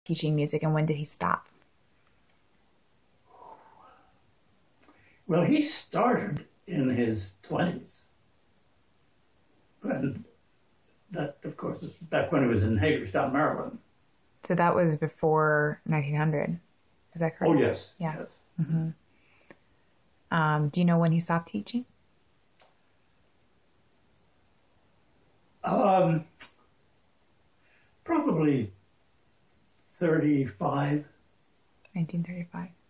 teaching music, and when did he stop? Well, he started in his 20s. And that, of course, is back when he was in Hagerstown, Maryland. So that was before 1900. Is that Oh, correct? yes. Yeah. Yes. Do you know when he stopped teaching? Um, Probably 35. 1935.